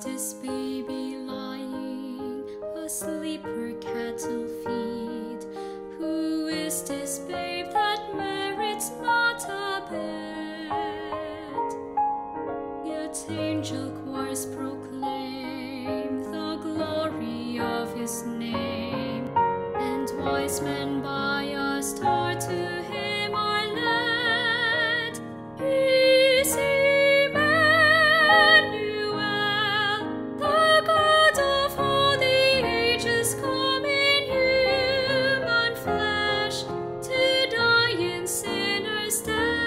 this baby lying asleep where cattle feed? Who is this babe that merits not a bed? Yet angel choirs proclaim the glory of his name, and wise men by a star to him are led. Is Emmanuel, the God of all the ages, come in human flesh to die in sinners'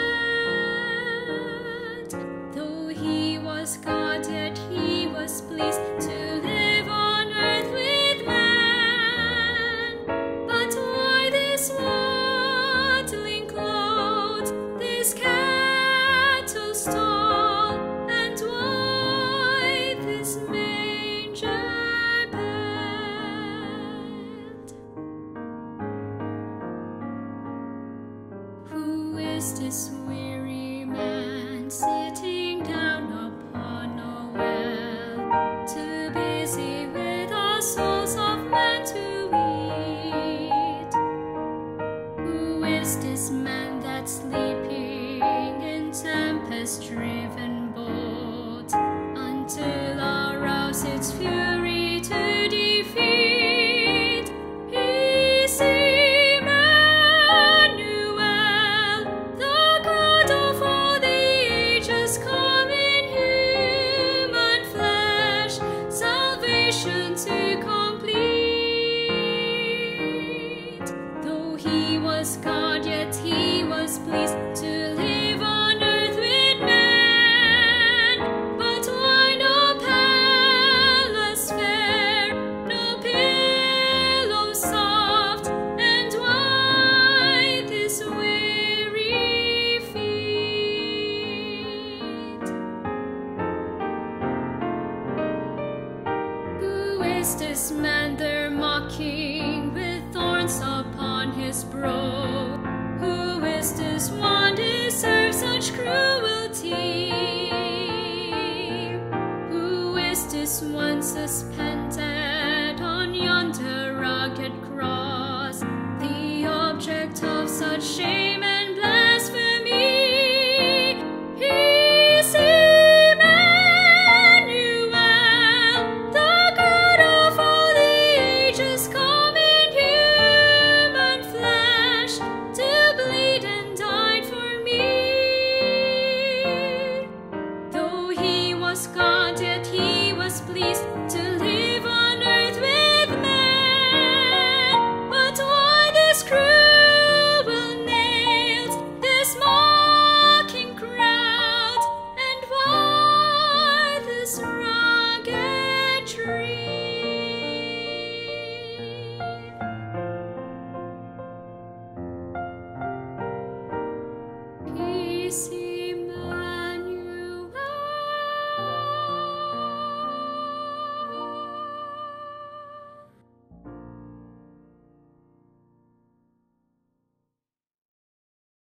stead. Though he was God, yet he was pleased to live on earth with man. But why this waddling clothes, this cattle stall, and why this manger bed? Who is this weary man sitting down upon a well, too busy with the souls of men to eat? Who is this man that's sleeping in tempest-driven boat until arouse its fury to defeat? Is Emmanuel, the God of all the ages, come in human flesh, salvation to complete? Though he was God, yet he was pleased to live on earth with man. But why no palace fair, no pillow soft, and why this weary feet? Who is this man they're mocking with thorns upon his brow? Who is this one deserves such cruelty? Who is this one suspended on yonder rugged cross, the object of such shame